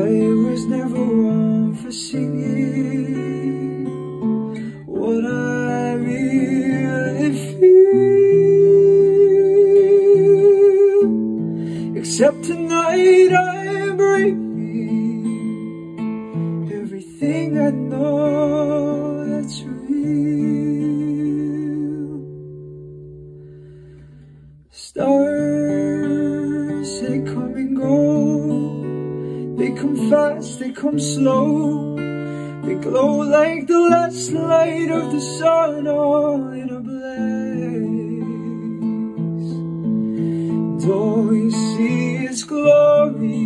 I was never one for singing what I really feel, except tonight I'm breaking everything I know that's real. Stars, they come and go, they come fast, they come slow, they glow like the last light of the sun, all in a blaze. And all you see is glory.